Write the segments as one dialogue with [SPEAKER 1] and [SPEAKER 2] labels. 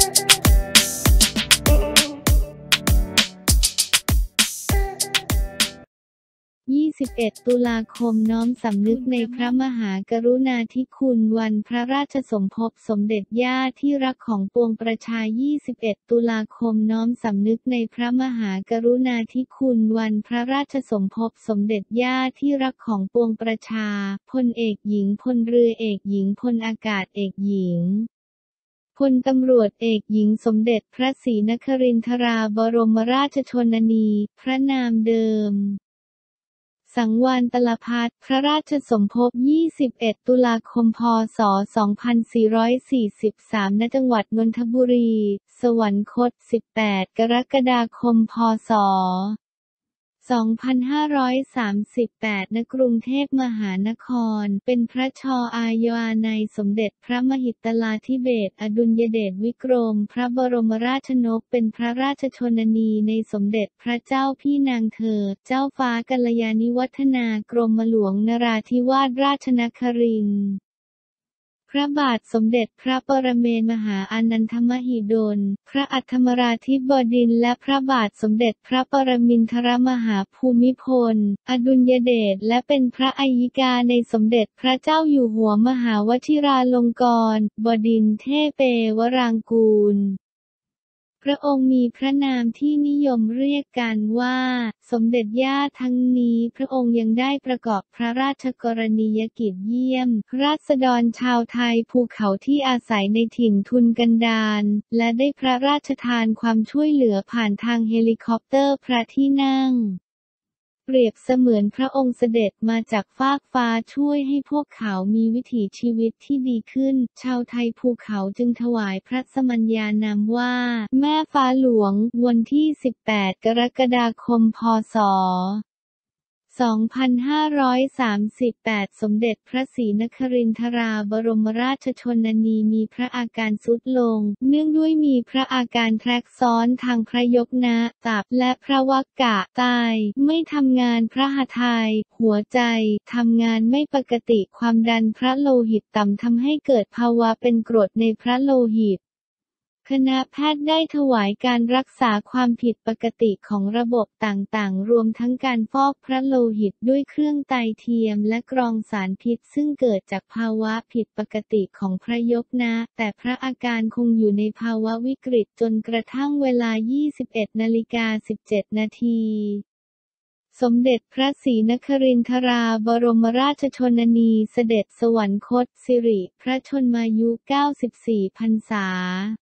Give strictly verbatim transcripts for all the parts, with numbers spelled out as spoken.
[SPEAKER 1] ยี่สิบเอ็ด ตุลาคมน้อมสำนึกในพระมหากรุณาธิคุณวันพระราชสมภพสมเด็จย่าที่รักของปวงประชา ยี่สิบเอ็ด ตุลาคมน้อมสำนึกในพระมหากรุณาธิคุณวันพระราชสมภพสมเด็จย่าที่รักของปวงประชาพลเอกหญิงพลเรือเอกหญิงพลอากาศเอกหญิงพลตำรวจเอกหญิงสมเด็จพระศรีนครินทราบรมราชชนนีพระนามเดิมสังวาลตลพัฒน์พระราชสมภพ ยี่สิบเอ็ด ตุลาคม พ.ศ. สองพันสี่ร้อยสี่สิบสาม ณ จังหวัดนนทบุรี สวรรคต สิบแปด กรกฎาคม พ.ศ. สองพันห้าร้อยสามสิบแปด ณ กรุงเทพมหานคร เป็นพระชอายาในสมเด็จพระมหิตลาธิเบศรอดุลยเดชวิกรมพระบรมราชชนกเป็นพระราชชนนีในสมเด็จพระเจ้าพี่นางเธอ เจ้าฟ้ากัลยาณิวัฒนากรมหลวงนราธิวาสราชนครินทร์พระบาทสมเด็จพระปรเมนทรมหาอานันทมหิดล พระอัฏฐมราธิบดินทร์และพระบาทสมเด็จพระปรมินทรมหาภูมิพลอดุลยเดชและเป็นพระอัยยิกาในสมเด็จพระเจ้าอยู่หัวมหาวชิราลงกรณ์บดินทร์เทพวรางกูลพระองค์มีพระนามที่นิยมเรียกกันว่าสมเด็จย่าทั้งนี้พระองค์ยังได้ประกอบพระราชกรณียกิจเยี่ยมราษฎรชาวไทยภูเขาที่อาศัยในถิ่นทุนกันดารและได้พระราชทานความช่วยเหลือผ่านทางเฮลิคอปเตอร์พระที่นั่งเปรียบเสมือนพระองค์เสด็จมาจากฟากฟ้าช่วยให้พวกเขามีวิถีชีวิตที่ดีขึ้นชาวไทยภูเขาจึงถวายพระสมัญญานามว่าแม่ฟ้าหลวงวันที่สิบแปดกรกฎาคมพ.ศ. สองพันห้าร้อยสามสิบแปด สมเด็จพระศรีนครินทราบรมราชชนนีมีพระอาการทรุดลงเนื่องด้วยมีพระอาการแทรกซ้อนทางพระยกนะตับและพระวักกะไตไม่ทำงานพระหทัยหัวใจทำงานไม่ปกติความดันพระโลหิตต่ำทำให้เกิดภาวะเป็นกรดในพระโลหิตคณะแพทย์ได้ถวายการรักษาความผิดปกติของระบบต่างๆรวมทั้งการฟอกพระโลหิตด้วยเครื่องไตเทียมและกรองสารพิษซึ่งเกิดจากภาวะผิดปกติของพระยกนะแต่พระอาการคงอยู่ในภาวะวิกฤตจนกระทั่งเวลา ยี่สิบเอ็ดนาฬิกาสิบเจ็ดนาทีสมเด็จพระศรีนครินทราบรมราชชนนีเสด็จสวรรคตสิริพระชนมายุ เก้าสิบสี่ พรรษา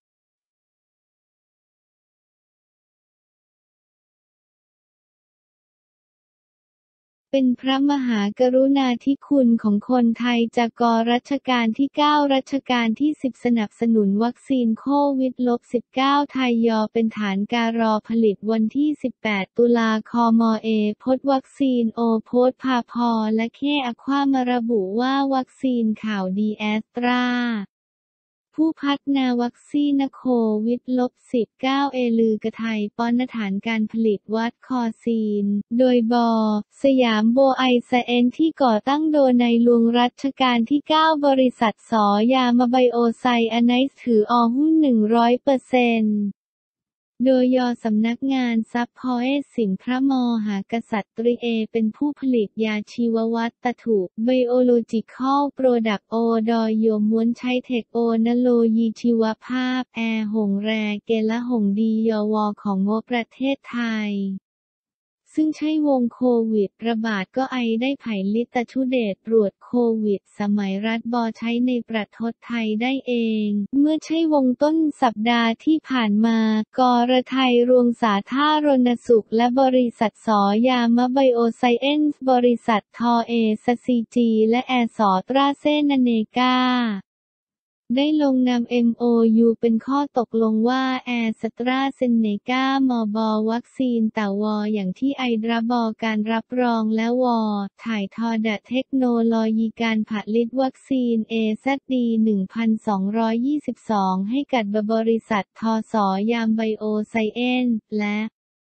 [SPEAKER 1] เป็นพระมหากรุณาธิคุณของคนไทยจากก.รัชกาลที่ เก้า รัชกาลที่ สิบ สนับสนุนวัคซีนโควิด สิบเก้า ไทยยอเป็นฐานการอผลิตวันที่ สิบแปด ตุลาคมเอพดวัคซีนโอโพสพาพอและเคอความาระบุว่าวัคซีนข่าวดีแอสตราผู้พัฒนาวัคซีนโควิด สิบเก้า เอลือกะไทยป้อนฐานการผลิตวัดคอซีนโดยบอ สยามโบไอไซเอนที่ก่อตั้งโดยในหลวงรัชกาลที่ เก้า บริษัทสยามไบโอไซแอนไนซ์ถืออหุ้น หนึ่งร้อยเปอร์เซ็นต์ โดยยสำนักงานซัพพอร์ตสินพระมหากษัตริย์เอเป็นผู้ผลิตยาชีววัตถุ Biological Product โอดอยโยม้วนใช้เทคโอนโลยีชีวภาพแอร์หงแรเกและหงดียวของงประเทศไทยซึ่งใช่วงโควิดระบาดก็ไอได้ไผ่ลิตชุเดชตรวจโควิดสมัยรัฐบอใช้ในประเทศไทยได้เองเมื่อใช่วงต้นสัปดาห์ที่ผ่านมากรไทยรวงสาธารณสุขและบริษัทสยามไบโอไซเอนซ์บริษัททอเอสซีจีและแอร์สอตราเซเนเนกาได้ลงนาม เอ็ม โอ ยู เป็นข้อตกลงว่าแอสตราเซเนกามบวัคซีนแต่วอย่างที่ไอดราบการรับรองและวถ่ายทอดเทคโนโลยีการผลิตวัคซีน เอ แซด ดี หนึ่งพันสองร้อยยี่สิบสอง ให้กับบริษัททสยามไบโอไซเอนซ์และ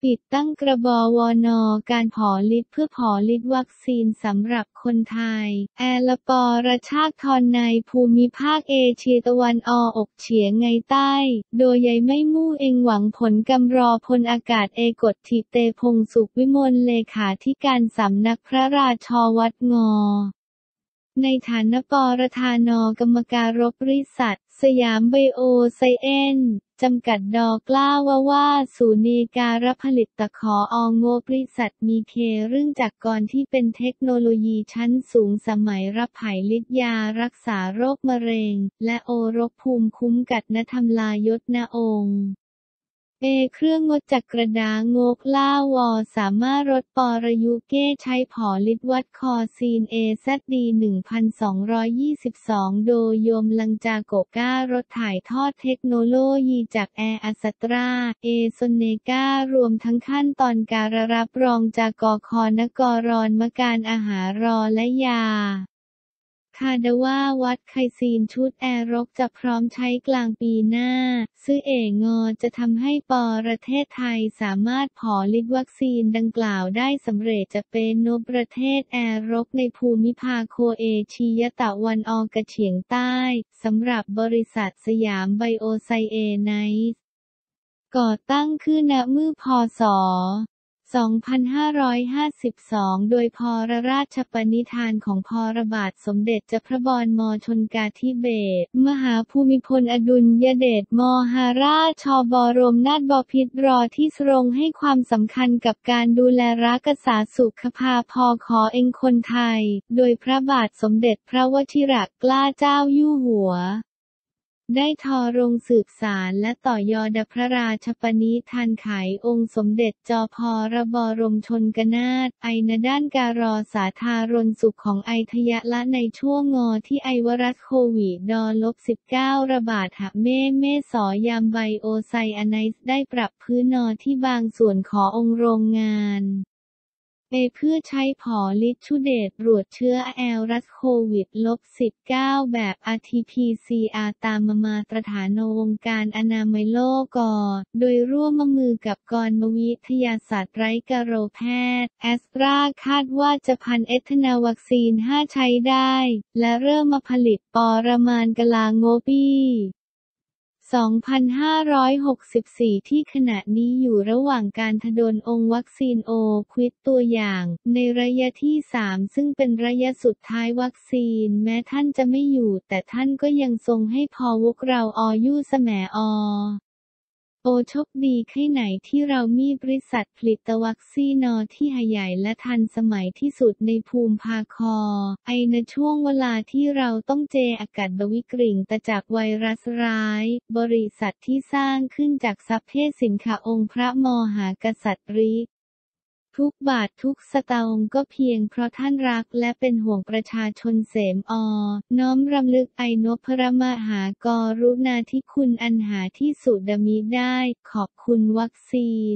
[SPEAKER 1] ปิดตั้งกระบวน การผลิตเพื่อผลิตวัคซีนสำหรับคนไทย แอลปอระชากทอนในภูมิภาคเอเชียตะวันออกเฉียงไงใต้ โดยใยไม่มู่เองหวังผลกำรอพลอากาศเอกฎธิเตพงษ์สุขวิมลเลขาธิการสำนักพระราชวัดงอ ในฐานะปรธานกรรมการบริษัท สยามไบโอไซเอนซ์ จำกัดดอกล้าว่าว่าศูนย์ในการผลิตตะขอองบริษัทมีเคเรื่องจักรกรที่เป็นเทคโนโลยีชั้นสูงสมัยรับไผ่ลิดยารักษาโรคมะเร็ง และโอรคภูมิคุ้มกันณทำลายยศณองค์เอเครื่องงดจักกระดางกล่าวอสามารถลดปรยุเก้ใช้ผอลิตวัดคอซีน เอ แซด ดี หนึ่งพันสองร้อยยี่สิบสอง โดยโยมลังจาโกก้ารถถ่ายทอดเทคโนโลยีจากแอร์อัสตรา เอโซเนการวมทั้งขั้นตอนการรับรองจากกคนกรอนมการอาหารรอและยาคาดว่าวัดไคซีนชุดแอร์รกจะพร้อมใช้กลางปีหน้าซึ่งเองอจะทำให้ประเทศไทยสามารถผลิตวัคซีนดังกล่าวได้สำเร็จจะเป็นนประเทศแอร์รกในภูมิภาคเอเชียตะวันออกเฉียงใต้สำหรับบริษัทสยามไบโอไซเอนซ์ก่อตั้งขึ้นณเมื่อพ.ศ. สองพันห้าร้อยห้าสิบสอง โดยพระราชปณิธานของพระบาทสมเด็จเจ้าพระบรมชนกาธิเบศรมหาภูมิพลอดุลยเดชมหาราชบรมนาถบพิตรที่ทรงให้ความสำคัญกับการดูแลรักษาสุขภาพพขอเองคนไทยโดยพระบาทสมเด็จพระวชิรเกล้าเจ้าอยู่หัวได้ทอรงสืบสารและต่อยอดพระราชปณิธานไของค์สมเด็จจอพระบรมชนกนาถไอณด้านการอสาธารณสุขของไอทยะละในช่วงงอที่ไอวรัสโควิด สิบเก้า ระบาดหะเม่เม่สอยามไบโอไซอาไนซ์ได้ปรับพื้นนอที่บางส่วนขอองค์โรงงานเอเพื่อใช้ผลิตชุเดตรวจเชื้อแอลรัสโควิด สิบเก้า แบบ อาร์ ที พี ซี อาร์ ตามมาตรฐานองค์การอนามัยโลกโดยร่วมมือกับกรมวิทยาศาสตร์ไร้กะโรแพทย์แอสตราคาดว่าจะพันเอทนาวัคซีน ห้า ใช้ได้และเริ่มมาผลิตปรมาณกลางปีสองพันห้าร้อยหกสิบสี่ ที่ขณะนี้อยู่ระหว่างการทดลองวัคซีนโอควิดตัวอย่างในระยะที่ สาม ซึ่งเป็นระยะสุดท้ายวัคซีนแม้ท่านจะไม่อยู่แต่ท่านก็ยังทรงให้พอวกเราออยู่แสมอโอโชคดีแค่ไหนที่เรามีบริษัทผลิตวัคซีนที่ใหญ่และทันสมัยที่สุดในภูมิภาคไอในช่วงเวลาที่เราต้องเจออากาศบวิกฤตแต่จากไวรัสร้ายบริษัทที่สร้างขึ้นจากทรัพย์เพศสินค้าองค์พระมหากษัตริย์ทุกบาททุกสตางค์ก็เพียงเพราะท่านรักและเป็นห่วงประชาชนเสมอน้อมรำลึกไอนพพระมหากรุณาธิคุณอันหาที่สุดมิได้ขอบคุณวัคซีน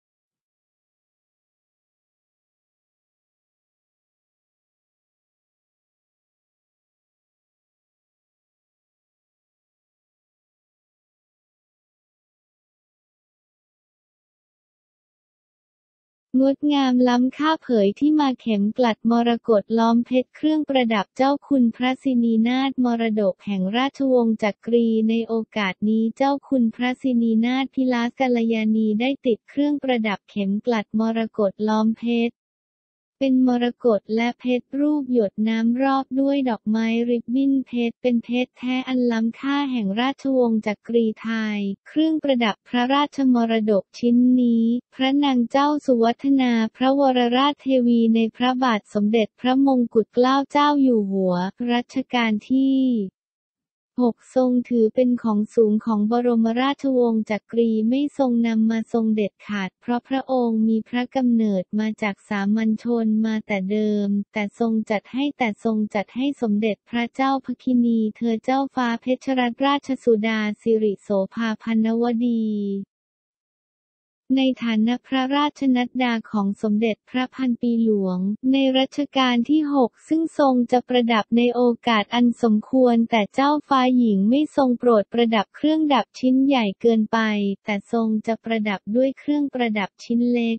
[SPEAKER 1] งดงามล้ำค่าเผยที่มาเข็มกลัดมรกตล้อมเพชรเครื่องประดับเจ้าคุณพระสินีนาถมรดกแห่งราชวงศ์จักรีในโอกาสนี้เจ้าคุณพระสินีนาถพิลาสกัลยาณีได้ติดเครื่องประดับเข็มกลัดมรกตล้อมเพชรเป็นมรกตและเพชรรูปหยดน้ำรอบด้วยดอกไม้ริบบิ้นเพชรเป็นเพชรแท้อันล้ำค่าแห่งราชวงศ์จักรีไทยเครื่องประดับพระราชมรดกชิ้นนี้พระนางเจ้าสุวัฒนาพระวรราชเทวีในพระบาทสมเด็จพระมงกุฎเกล้าเจ้าอยู่หัวรัชกาลที่หกทรงถือเป็นของสูงของบรมราชวงศ์จักรีไม่ทรงนำมาทรงเด็ดขาดเพราะพระองค์มีพระกำเนิดมาจากสามัญชนมาแต่เดิมแต่ทรงจัดให้แต่ทรงจัดให้สมเด็จพระเจ้าพคินีเธอเจ้าฟ้าเพชรรัตนราชสุดาสิริโสภาพันนวดีในฐานะพระราชนัดดาของสมเด็จพระพันปีหลวงในรัชกาลที่ หก ซึ่งทรงจะประดับในโอกาสอันสมควรแต่เจ้าฟ้าหญิงไม่ทรงโปรดประดับเครื่องดับชิ้นใหญ่เกินไปแต่ทรงจะประดับด้วยเครื่องประดับชิ้นเล็ก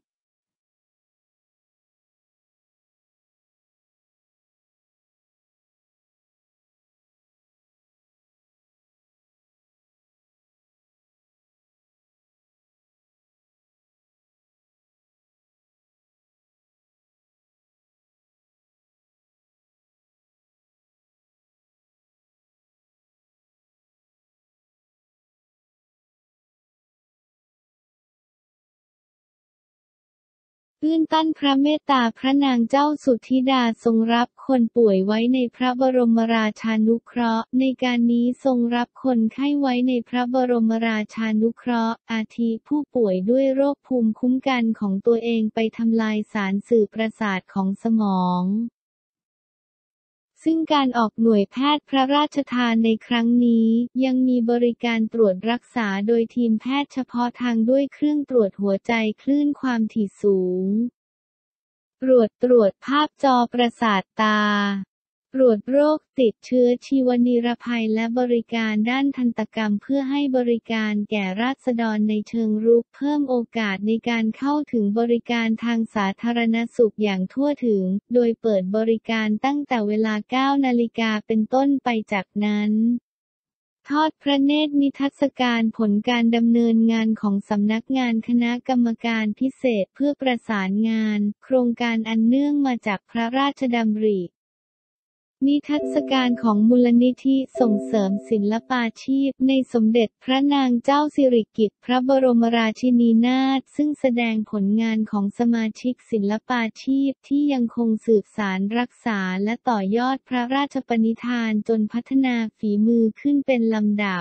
[SPEAKER 1] ตื้นตันพระเมตตาพระนางเจ้าสุธิดาทรงรับคนป่วยไว้ในพระบรมราชานุเคราะห์ในการนี้ทรงรับคนไข้ไว้ในพระบรมราชานุเคราะห์อาทิผู้ป่วยด้วยโรคภูมิคุ้มกันของตัวเองไปทำลายสารสื่อประสาทของสมองซึ่งการออกหน่วยแพทย์พระราชทานในครั้งนี้ยังมีบริการตรวจรักษาโดยทีมแพทย์เฉพาะทางด้วยเครื่องตรวจหัวใจคลื่นความถี่สูงตรวจตรวจภาพจอประสาทตาตรวจโรคติดเชื้อชีวนิรภัยและบริการด้านทันตกรรมเพื่อให้บริการแก่ราษฎรในเชิงรุกเพิ่มโอกาสในการเข้าถึงบริการทางสาธารณสุขอย่างทั่วถึงโดยเปิดบริการตั้งแต่เวลา เก้า นาฬิกาเป็นต้นไปจากนั้นทอดพระเนตรนิทรรศการผลการดำเนินงานของสำนักงานคณะกรรมการพิเศษเพื่อประสานงานโครงการอันเนื่องมาจากพระราชดำรินิทรรศการของมูลนิธิส่งเสริมศิลปาชีพในสมเด็จพระนางเจ้าสิริกิติ์พระบรมราชินีนาถซึ่งแสดงผลงานของสมาชิกศิลปาชีพที่ยังคงสืบสานรักษาและต่อยอดพระราชปณิธานจนพัฒนาฝีมือขึ้นเป็นลำดับ